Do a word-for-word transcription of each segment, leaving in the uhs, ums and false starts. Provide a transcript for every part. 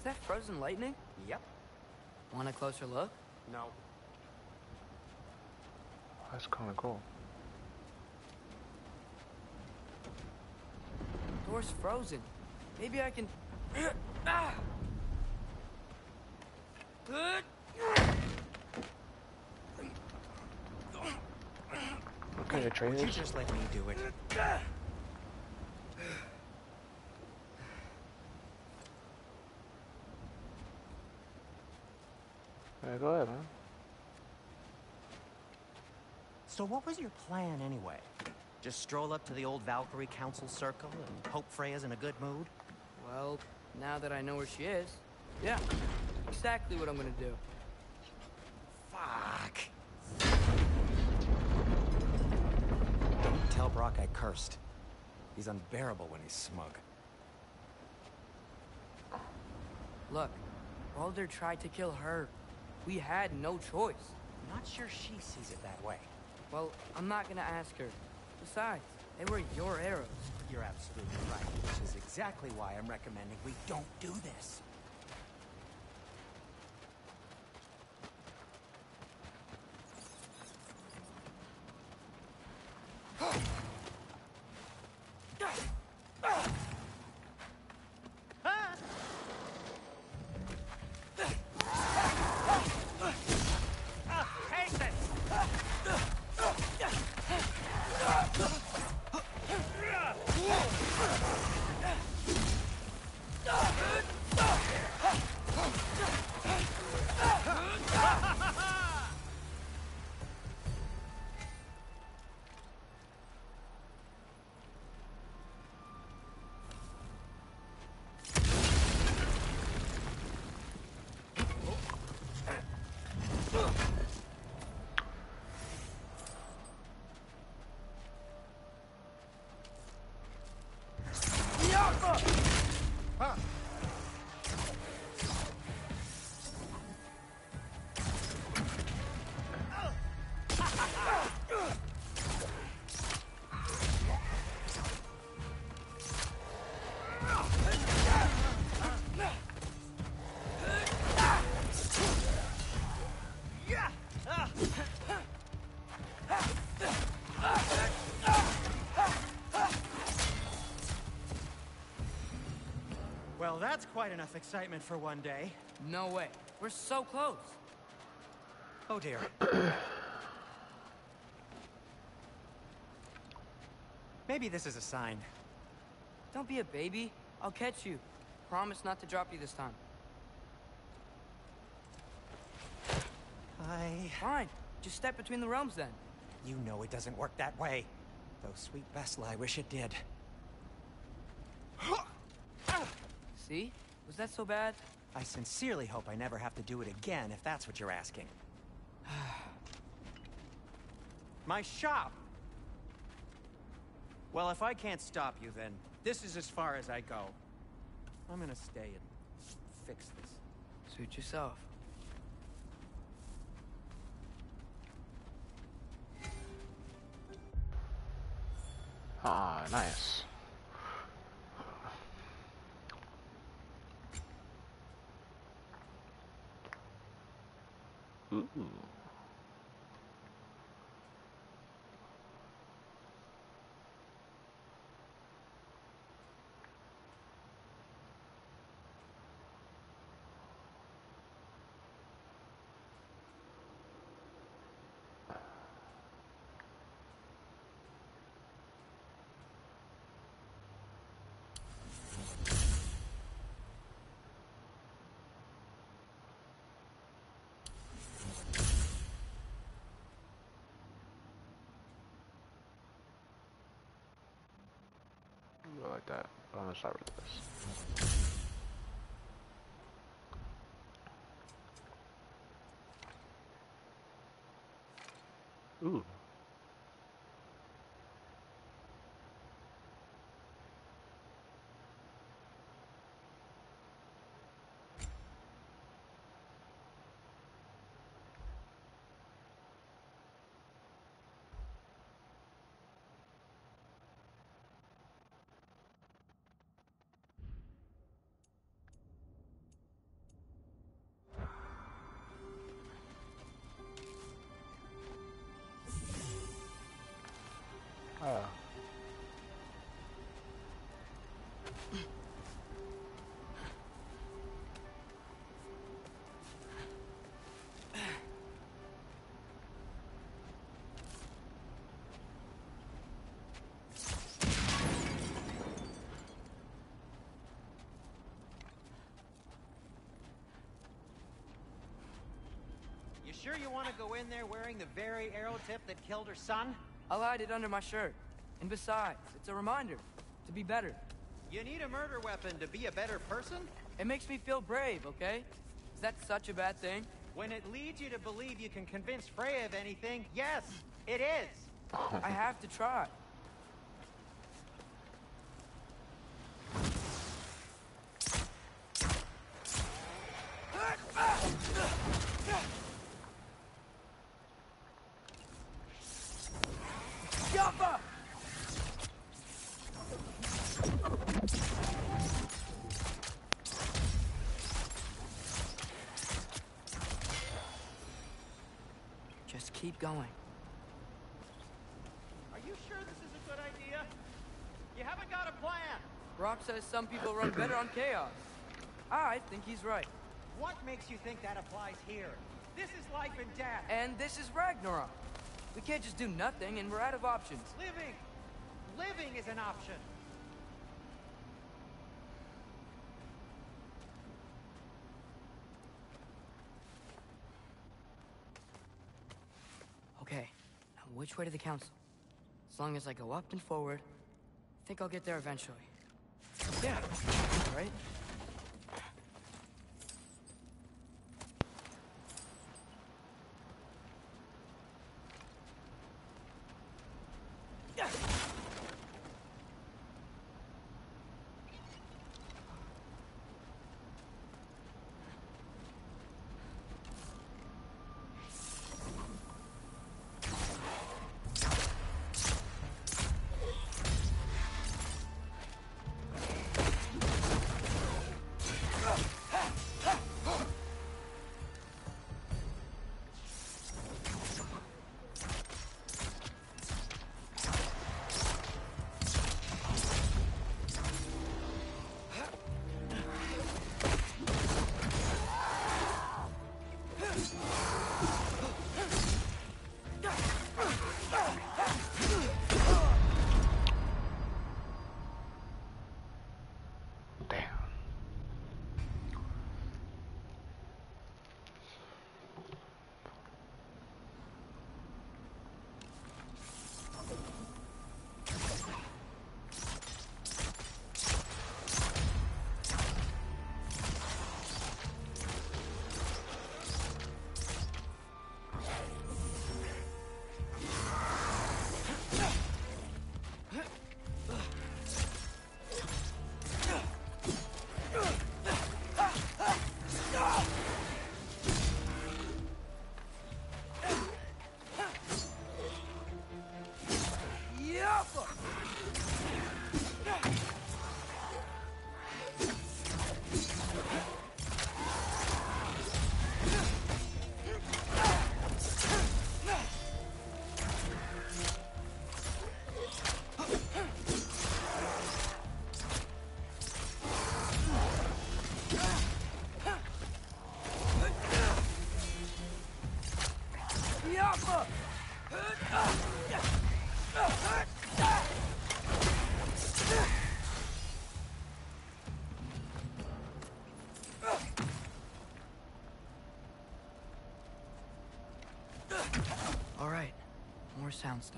that frozen lightning? Yep. Want a closer look? No. That's kind of cool. Door's frozen. Maybe I can... ah! Okay, Atreus. Would you just let me do it? Yeah, go ahead, man. So what was your plan anyway? Just stroll up to the old Valkyrie Council circle and hope Freya's in a good mood? Well, now that I know where she is, yeah, exactly what I'm gonna do. Fuck. Don't tell Brock I cursed. He's unbearable when he's smug. Look, Baldur tried to kill her. We had no choice. I'm not sure she sees it that way. Well, I'm not gonna ask her. Besides, they were your arrows. You're absolutely right, which is exactly why I'm recommending we don't do this. Well, that's quite enough excitement for one day. No way. We're so close. Oh dear. Maybe this is a sign. Don't be a baby. I'll catch you. Promise not to drop you this time. I... Fine. Just step between the realms then. You know it doesn't work that way. Though sweet Bessel, I wish it did. See? Was that so bad? I sincerely hope I never have to do it again, if that's what you're asking. My shop! Well, if I can't stop you, then this is as far as I go. I'm gonna stay and fix this. Suit yourself. Ah, nice. Ooh. I like that. But I'm gonna start with this. Ooh. sure you want to go in there wearing the very arrow tip that killed her son? I'll hide it under my shirt. And besides, it's a reminder to be better. You need a murder weapon to be a better person? It makes me feel brave, okay? Is that such a bad thing? When it leads you to believe you can convince Freya of anything, yes, it is. I have to try. Jump! Just keep going. Are you sure this is a good idea? You haven't got a plan. Rock says some people run better on chaos. I think he's right. What makes you think that applies here? This is life and death. And this is Ragnarok. We can't just do nothing, and we're out of options. Living! Living is an option. Okay, now which way to the council? As long as I go up and forward, I think I'll get there eventually. Yeah, all right? All right, more soundstone.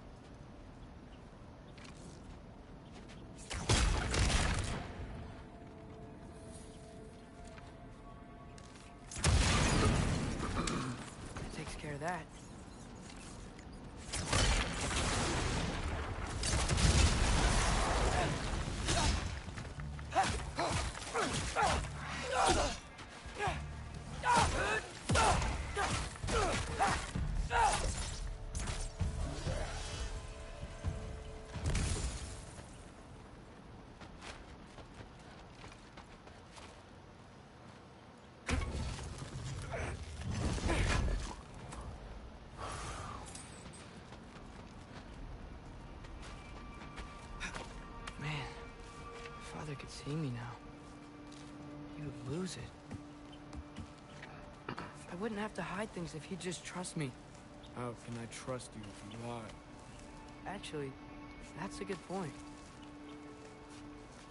That takes care of that. Father could see me now. He would lose it. I wouldn't have to hide things if he'd just trust me. How can I trust you if you lie? Actually, that's a good point.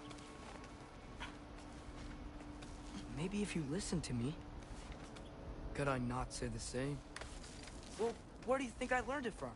Maybe if you listen to me. could I not say the same? Well, where do you think I learned it from?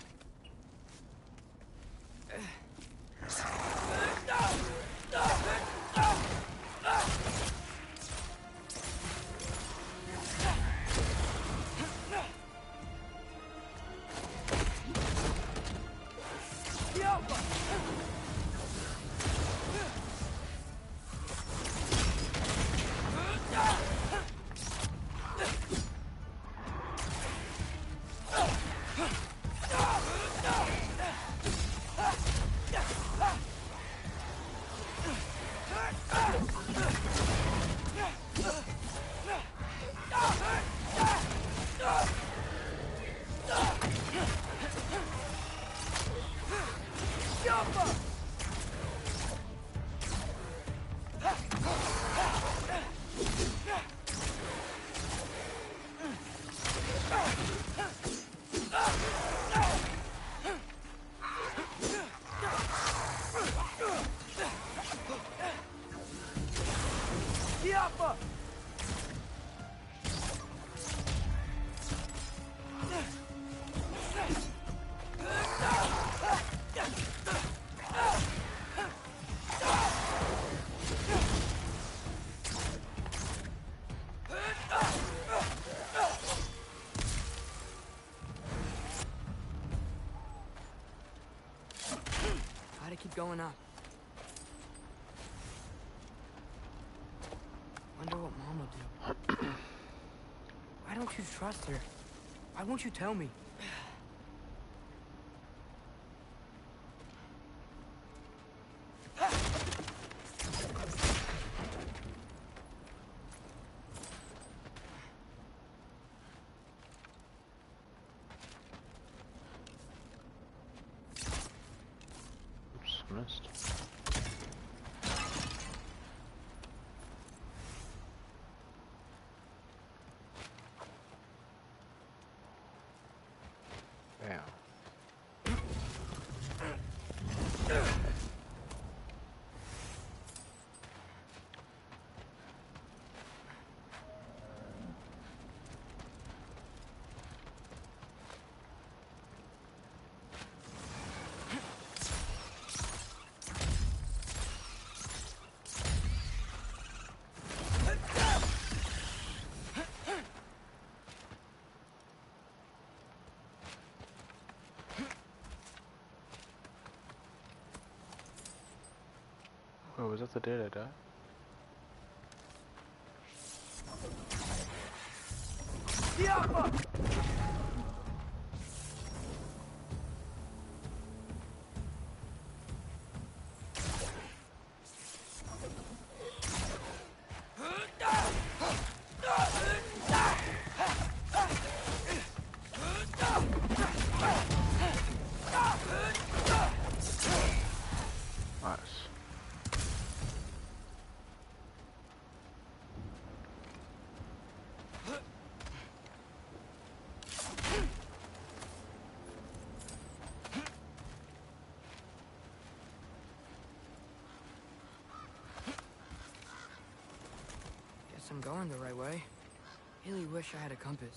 Gotta keep going up. Wonder what Mom will do. Why don't you trust her? Why won't you tell me? Oops, missed. Damn. Oh, was that the day I died? Nice. Guess I'm going the right way. Really wish I had a compass.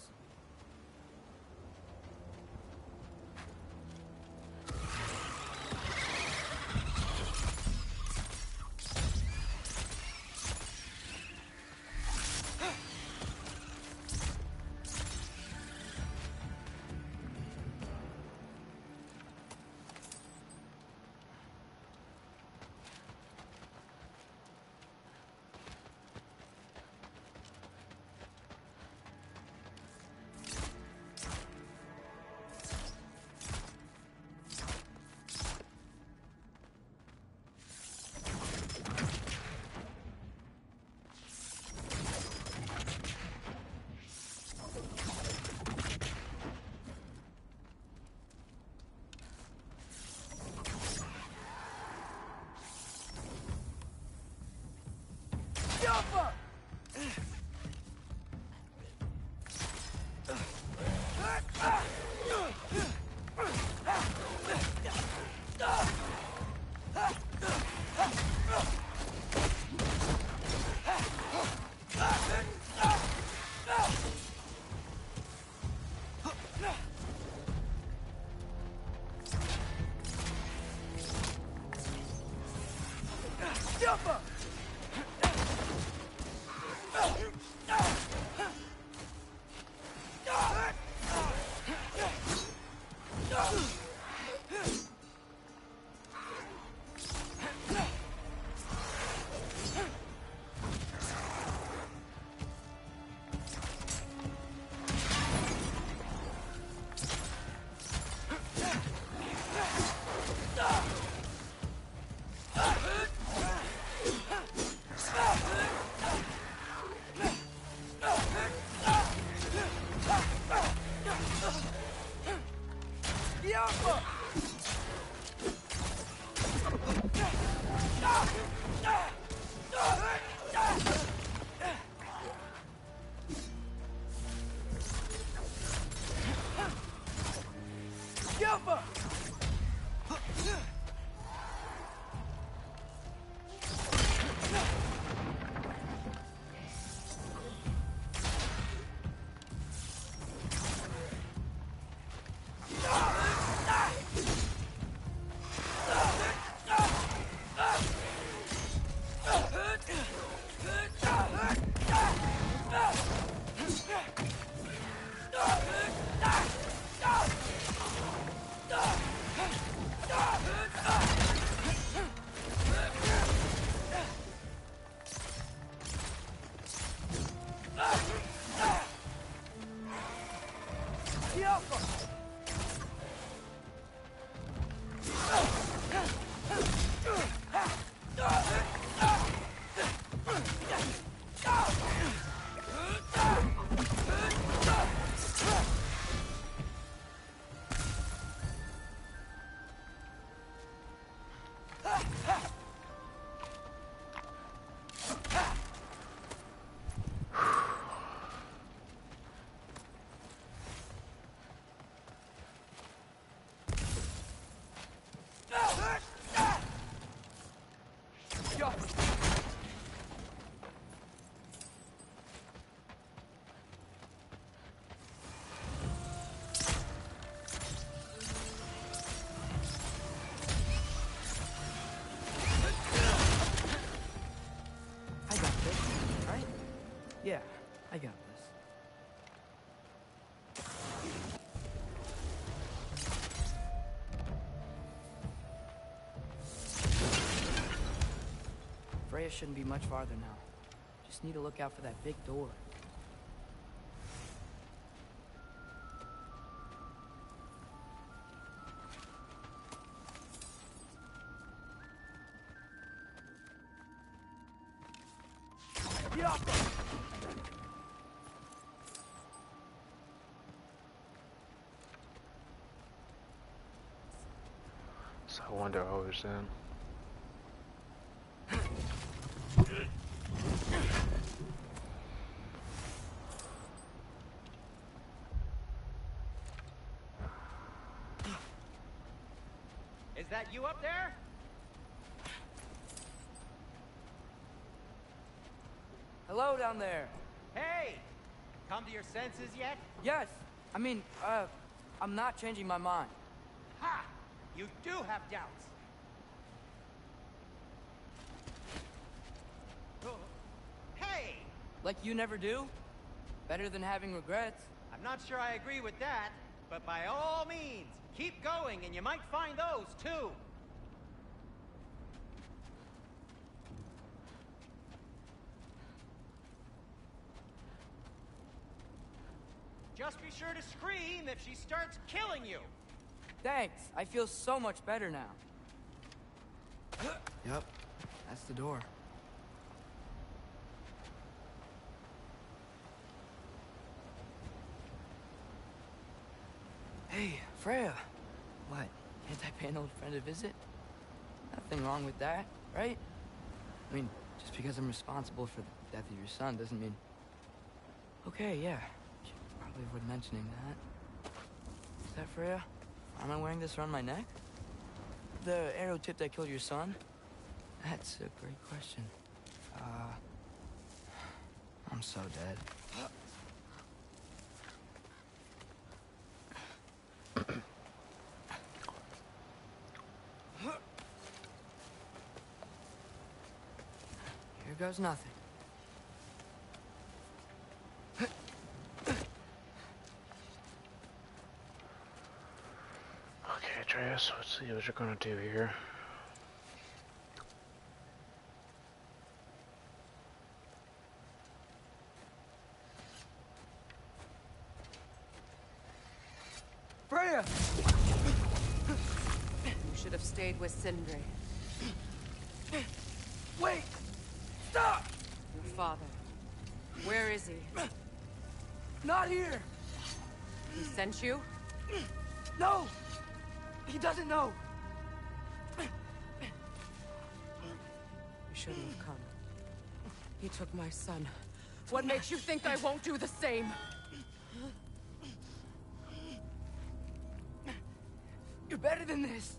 Yeah, I got this. Freya shouldn't be much farther now. Just need to look out for that big door. So I wonder who's in. Is that you up there? Hello down there. Hey! Come to your senses yet? Yes. I mean, uh, I'm not changing my mind. Ha! You do have doubts. Oh. Hey! Like you never do? Better than having regrets. I'm not sure I agree with that, but by all means, keep going and you might find those too. Just be sure to scream if she starts killing you. Thanks. I feel so much better now. Yep. That's the door. Hey, Freya. What? Can't I pay an old friend a visit? Nothing wrong with that, right? I mean, just because I'm responsible for the death of your son doesn't mean... Okay, yeah. Should probably avoid mentioning that. Is that Freya? Am I wearing this around my neck? The arrow tip that killed your son? That's a great question. Uh... I'm so dead. Here goes nothing. Okay, Atreus, let's see what you're gonna do here. Freya! You should have stayed with Sindri. Wait! Stop! Your father. Where is he? Not here! He sent you? No! He doesn't know! You shouldn't have come. He took my son. What makes you think I won't do the same? You're better than this!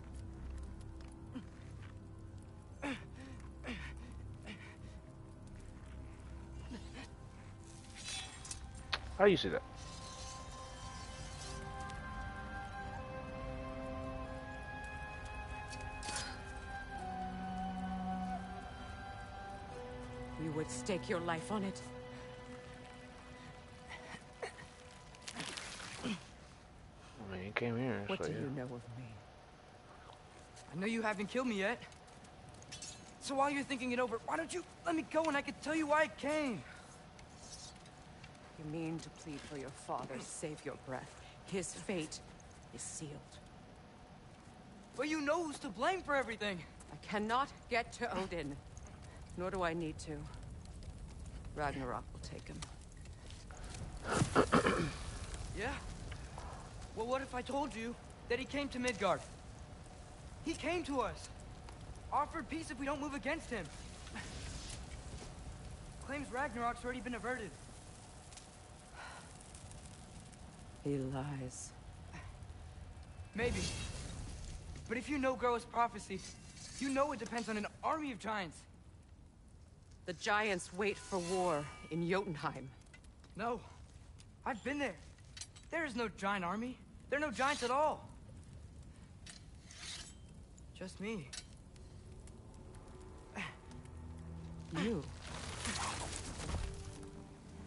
How do you see that? You would stake your life on it. I mean, you came here, What so do yeah. you know of me? I know you haven't killed me yet. So while you're thinking it over, why don't you let me go and I can tell you why I came? You mean to plead for your father, save your breath. His fate is sealed. But you know who's to blame for everything. I cannot get to Odin. Nor do I need to. Ragnarok will take him. Yeah? Well, what if I told you that he came to Midgard? He came to us. Offered peace if we don't move against him. Claims Ragnarok's already been averted. He lies. Maybe. But if you know Groa's prophecy, you know it depends on an army of giants. The giants wait for war in Jotunheim. No. I've been there. There is no giant army. There are no giants at all. Just me. You.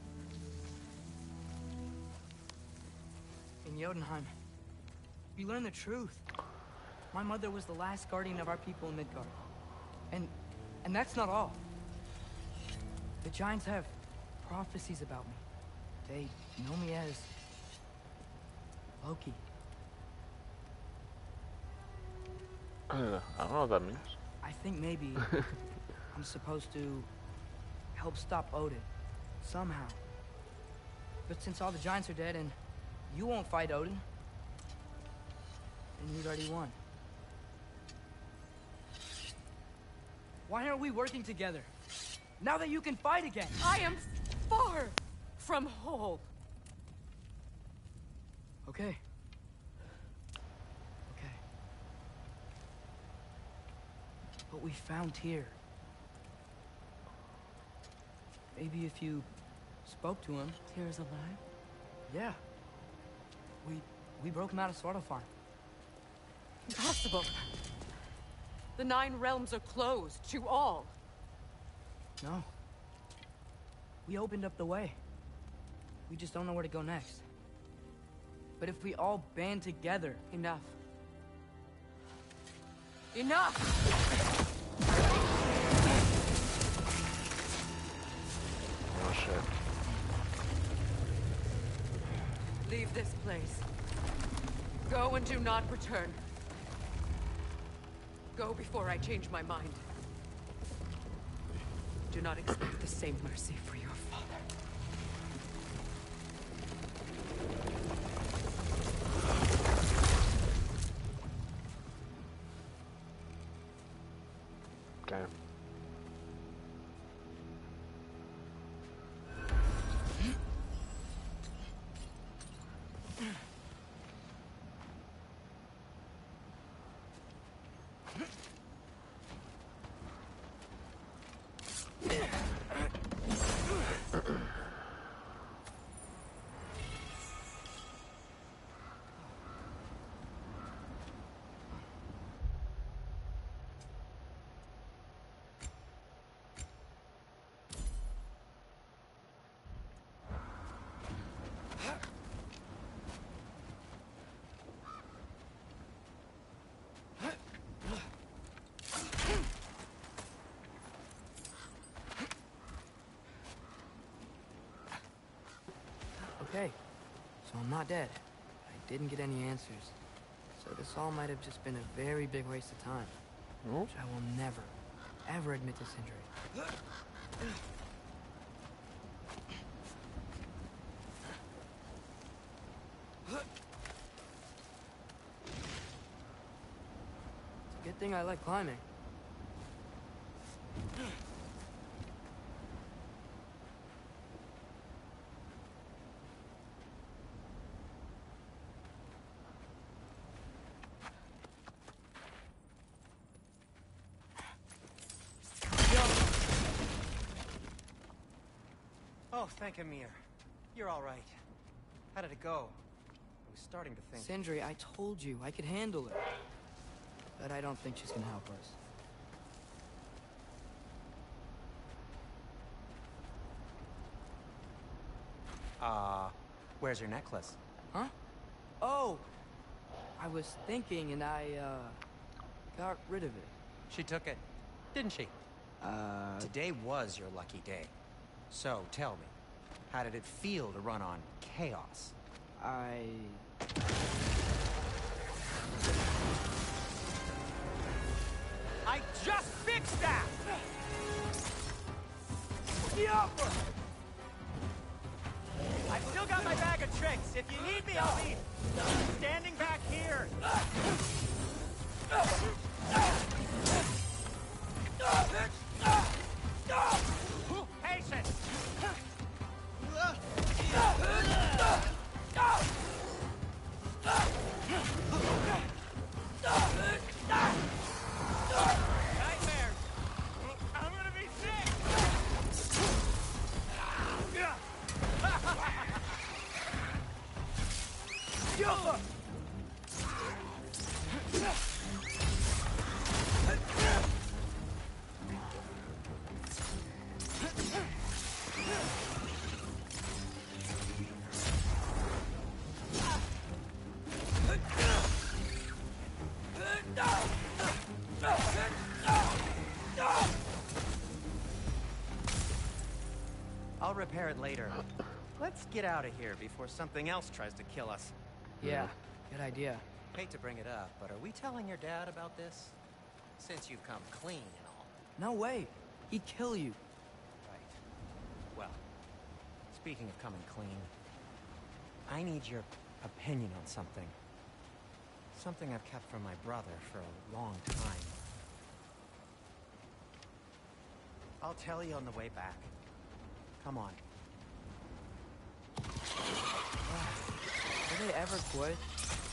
Jotunheim, you learn the truth. My mother was the last guardian of our people in Midgard. And... and that's not all. The Giants have prophecies about me. They know me as... Loki. I don't know, I don't know what that means. I think maybe I'm supposed to help stop Odin, somehow. But since all the Giants are dead and you won't fight Odin, then you've already won. Why aren't we working together? Now that you can fight again! I am far from whole. Okay. Okay. What we found here. Maybe if you spoke to him. Tyr's alive? Yeah. We we broke him out of Svartalfheim. Impossible. The Nine Realms are closed to all. No. We opened up the way. We just don't know where to go next. But if we all band together... Enough. Enough! Oh shit. Leave this place. Go and do not return. Go before I change my mind. Do not expect the same mercy for your father. Damn. Okay, so I'm not dead. I didn't get any answers. So this all might have just been a very big waste of time. Oh. Which I will never, ever admit to Sindri. It's a good thing I like climbing. Oh, thank Ymir. You're all right. How did it go? I was starting to think... Sindri, I told you I could handle it. But I don't think she's gonna help us. Uh, where's your necklace? Huh? Oh! I was thinking and I, uh... got rid of it. She took it, didn't she? Uh... Today was your lucky day. So, tell me, how did it feel to run on chaos? I... I just fixed that! Yeah. I've still got my bag of tricks. If you need me, I'll be standing back here. Patience! Nightmares! I'm gonna be sick! I'll repair it later. Let's get out of here before something else tries to kill us. Yeah, good idea. Hate to bring it up, but are we telling your dad about this? Since you've come clean and all. No way. He'd kill you. Right. Well, speaking of coming clean, I need your opinion on something. Something I've kept from my brother for a long time. I'll tell you on the way back. Come on. Do they ever quit?